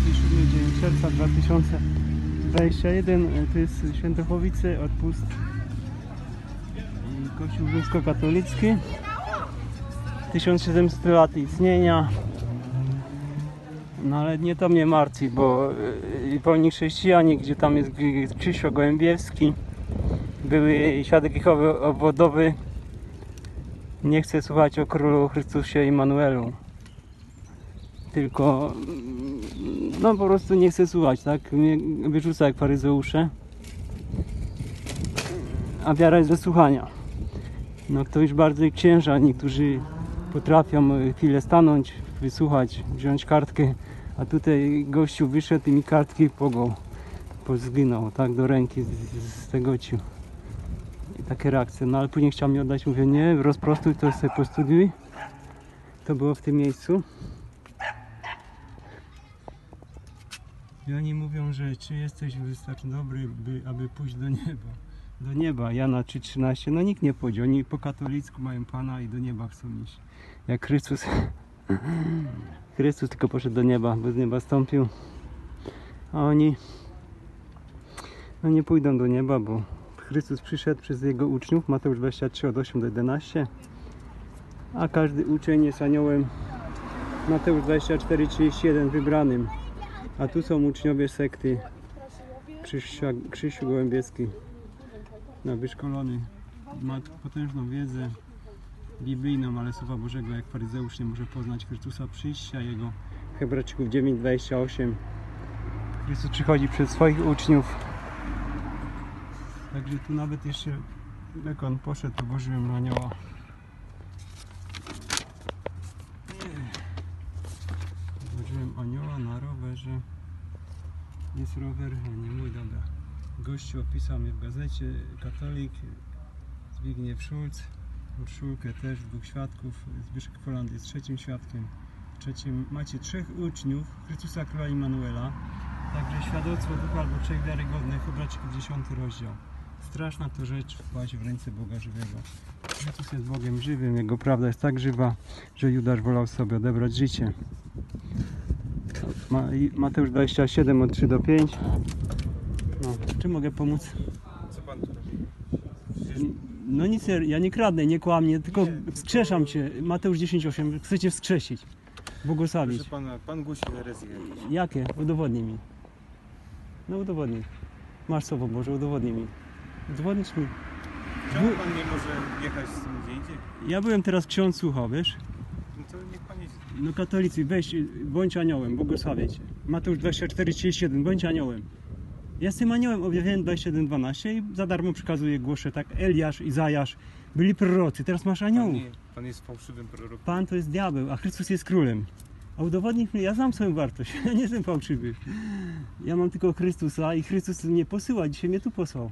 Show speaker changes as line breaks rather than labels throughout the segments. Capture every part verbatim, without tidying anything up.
siódmy dzień czerwca dwa tysiące dwudziestego pierwszego. To jest Świętochowice, odpust i Kościół rzymskokatolicki. tysiąc siedemset lat istnienia. No ale nie to mnie martwi, bo wolni chrześcijanie, gdzie tam jest Krzysztof Gołębiewski, były świadek Jehowy obwodowy, nie chce słuchać o Królu Chrystusie Immanuelu. Tylko no po prostu nie chce słuchać, tak? Mnie wyrzuca jak faryzeusze. A wiara jest do słuchania. No kto już bardziej księża, niektórzy potrafią chwilę stanąć, wysłuchać, wziąć kartkę, a tutaj gościu wyszedł i mi kartki pogął, pozginął, tak, do ręki z, z tego ci. I takie reakcje, no ale później chciał mi oddać, mówię nie, rozprostuj to, sobie postudiuj. To było w tym miejscu. I oni mówią, że czy jesteś wystarczająco dobry, by, aby pójść do nieba. Do nieba, Jana trzy trzynaście, no nikt nie pójdzie, oni po katolicku mają Pana i do nieba chcą iść. Jak Chrystus, Chrystus tylko poszedł do nieba, bo z nieba stąpił, a oni no nie pójdą do nieba, bo Chrystus przyszedł przez Jego uczniów, Mateusz dwadzieścia trzy od ósmego do jedenastego, a każdy uczeń jest aniołem, Mateusz dwadzieścia cztery trzydzieści jeden wybranym, a tu są uczniowie sekty Krzysztof Gołębiewski. No, wyszkolony, ma potężną wiedzę biblijną, ale Słowa Bożego jak faryzeusz nie może poznać Chrystusa przyjścia Jego. Hebrajczyków dziewięć dwadzieścia osiem. Chrystus przychodzi przez swoich uczniów. Także tu nawet jeszcze jak on poszedł, to włożyłem anioła. Włożyłem anioła na rowerze. Jest rower, nie mój, dobra. Gościu opisał mnie w gazecie, katolik, Zbigniew Schulz, Urszulkę też, dwóch świadków, Zbyszek Foland jest trzecim świadkiem. Trzecim, macie trzech uczniów Chrystusa Króla Immanuela, także świadectwo dwóch albo trzech wiarygodnych, Hebrajczyków dziesiąty rozdział. Straszna to rzecz wpaść w ręce Boga żywego. Chrystus jest Bogiem żywym, Jego prawda jest tak żywa, że Judasz wolał sobie odebrać życie. Mateusz dwadzieścia siedem od trzy do pięciu. No, czy mogę pomóc?
Co pan tu robi? Przecież...
No nic, ja nie kradnę, nie kłamię, tylko nie, wskrzeszam cię. Mateusz dziesięć osiem, chcecie wskrzesić, błogosławić.
Proszę pana, pan głosi herezję.
Jakie? Udowodnij mi. No udowodnij. Masz Słowo Boże, udowodnij mi. Udowodnisz mi.
Czemu pan nie może jechać z tym gdzie indziej?
Ja byłem teraz ksiądz słuchał, wiesz?
No to niech pan jeździ.
No katolicy, weź, bądź aniołem, błogosławię cię. Mateusz dwadzieścia cztery trzydzieści jeden, bądź aniołem. Ja jestem aniołem, objawiałem dwadzieścia jeden dwanaście i za darmo przekazuję, głoszę tak. Eliasz, Izajasz byli prorocy, teraz masz aniołów.
Pan, nie, pan jest fałszywym prorokiem.
Pan to jest diabeł, a Chrystus jest królem. A udowodnij mi, ja znam swoją wartość, ja nie jestem fałszywy. Ja mam tylko Chrystusa i Chrystus mnie posyła, dzisiaj mnie tu posłał.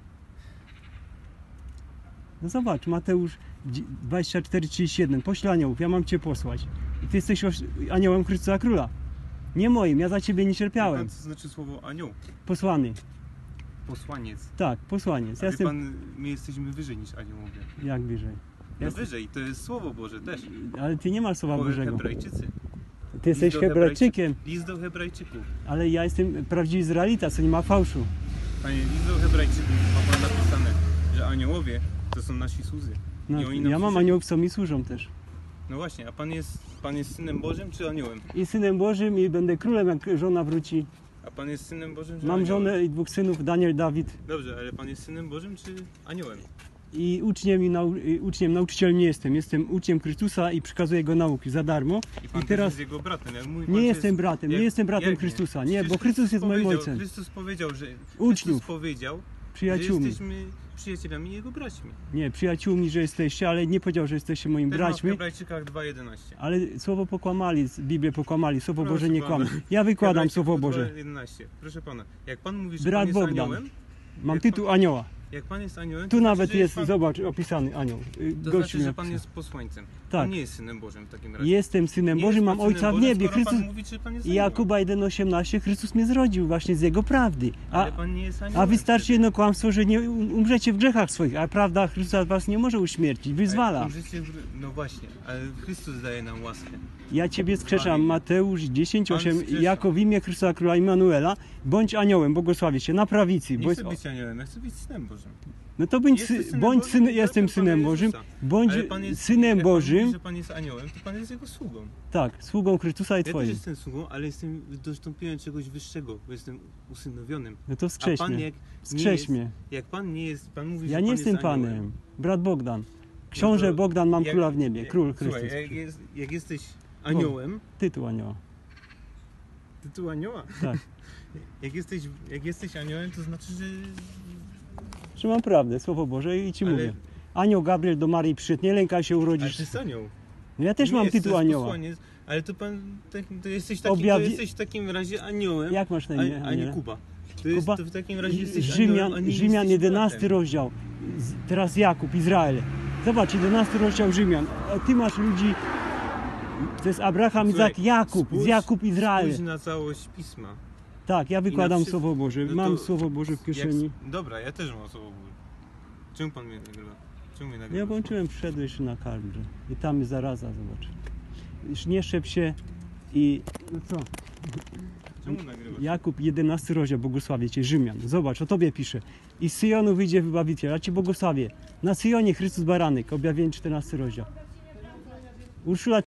No zobacz, Mateusz dwadzieścia cztery trzydzieści jeden, pośle aniołów, ja mam cię posłać. I ty jesteś aniołem Chrystusa Króla. Nie moim, ja za ciebie nie cierpiałem.
Pan, co znaczy słowo anioł?
Posłany.
Posłaniec.
Tak, posłaniec. Ja
A
jestem...
pan, my jesteśmy wyżej niż aniołowie.
Jak wyżej?
No
Ja
wyżej, to jest Słowo Boże też.
Ale ty nie masz Słowa
Po
Bożego.
Hebrajczycy.
Ty jesteś
List do
Hebrajczykiem.
List do Hebrajczyków.
Ale ja jestem prawdziwy Izraelita, co nie ma fałszu.
Panie, list do Hebrajczyków ma pan napisane, że aniołowie to są nasi słudzy.
No,
I oni nam
ja mam
służyli.
aniołów, co mi służą też.
No właśnie, a pan jest, pan jest synem Bożym czy aniołem?
I synem Bożym i będę królem, jak żona wróci.
A pan jest synem Bożym czy
Mam
aniołem?
żonę i dwóch synów, Daniel, Dawid.
Dobrze, ale pan jest synem Bożym czy aniołem?
I uczniem, i nau i uczniem, nauczycielem nie jestem. Jestem uczniem Chrystusa i przekazuję Jego nauki za darmo.
I pan
I teraz
jest jego bratem. Jak mówi pan,
nie
że
jestem
jest...
bratem,
jak...
nie jestem bratem
jak
Chrystusa.
Nie,
Nie,
Przecież
bo Chrystus jest moim
powiedział,
ojcem.
Chrystus powiedział, że
Uczniów.
Chrystus powiedział,
Przyjaciółmi.
że jesteśmy przyjacielami Jego braćmi.
Nie, przyjaciółmi, że jesteście, ale nie powiedział, że jesteście moimi
Też ma w
braćmi.
Hebrajczykach dwa jedenaście.
Ale słowo pokłamali, Biblię pokłamali, Słowo
Proszę
Boże nie
pana.
kłamie. Ja wykładam Słowo Boże.
dwa jedenaście. Proszę pana, jak pan mówi, że
Brat
pan jest
Bogdan.
aniołem,
Mam
jak
tytuł
pan...
anioła.
Jak Pan jest aniołem,
Tu
to
nawet
znaczy, że
jest,
pan,
zobacz, opisany anioł. Y,
To
gościu
znaczy,
mi
że Pan
napisał.
jest posłańcem.
Tak.
Pan nie jest Synem Bożym w takim razie.
Jestem Synem
Nie
Bożym,
jest
mam
pan Synem
Ojca w
Bożym,
niebie.
skoro
Chrystus...
Pan mówi, że Pan jest
I
aniołem.
Jakuba jeden osiemnaście, Chrystus mnie zrodził właśnie z Jego prawdy. A,
Ale Pan nie jest aniołem.
a wystarczy
wtedy.
jedno kłamstwo, że nie um- umrzecie w grzechach swoich, a prawda Chrystusa was nie może uśmiercić, wyzwala.
Ale umrzecie w- No właśnie, ale Chrystus daje nam łaskę.
Ja Ciebie skrzeszam,
Panie,
Mateusz dziesięć
Pan
osiem,
skrzesza.
jako w imię Chrystusa Króla Immanuela, bądź aniołem, błogosławię Cię, na prawicy.
Nie
Bo
chcę
jest...
być aniołem, ja chcę być Synem Bożym.
No to bądź,
Jesteś
sy...
Synem
bądź
Bożym,
syn...
tak
jestem
jak Pana
Synem Bożym,
Jezusa.
bądź
Ale Pan jest,
Synem
jak Pan
Bożym,
mówi, że Pan jest aniołem, to Pan jest Jego sługą.
tak, sługą Chrystusa i
Ja też
Twoim.
jestem sługą, ale jestem dostąpiłem czegoś wyższego, bo jestem usynowionym.
No to
A
wskrześ
Pan
mnie,
jak nie
wskrześ
jest,
mnie.
jak Pan nie jest, Pan mówi,
Ja
że
nie
Pan
jestem
jest aniołem.
Panem, brat Bogdan. Książę
No to
Bogdan, mam
jak-
króla w niebie,
jak-
król
Słuchaj,
Chrystus.
jak, jest, jak jesteś aniołem,
Tytuł anioła,
tytuł anioła,
tak.
jak jesteś, jak jesteś aniołem, to znaczy, że...
Że mam prawdę, Słowo Boże i Ci
Ale-
mówię. Anioł Gabriel do Marii przyszedł, nie lękaj się
Ale
urodzisz.
to jest anioł.
No ja też
Nie
mam
jest, to
tytuł
jest
anioła.
posłaniec, ale to Pan, tak, to jesteś taki,
Objawi-
to jesteś w takim razie aniołem,
Jak masz na
a,
imię?
a nie
aniele?
Kuba. To, jest,
Kuba?
to w takim razie jesteś
Rzymian,
aniołem, a nie
Rzymian
jesteś
jedenasty
bratem.
rozdział. Z- Teraz Jakub, Izrael. Zobacz, jedenasty rozdział Rzymian. A ty masz ludzi. To jest Abraham,
Słuchaj,
Izak, Jakub.
spójrz-
Z Jakub, Izrael.
Spójrz na całość Pisma.
Tak, ja wykładam
wszy-
Słowo Boże.
no to
Mam Słowo Boże w kieszeni.
Jak, dobra, ja też mam słowo Boże. Czemu Pan mnie nagrywa? Czemu mnie nagrywa?
Ja włączyłem, wszedłeś na kalbrze. I tam jest zaraza, zobacz. Już nie szep się i... No co?
Czemu nagrywasz?
Jakub, jedenasty rozdział, błogosławię Cię, Rzymian. Zobacz, o Tobie pisze. I z Syjonu wyjdzie wybawiciel, ja Cię błogosławię. Na Syjonie Chrystus Baranek, objawienie czternasty rozdział. Urszula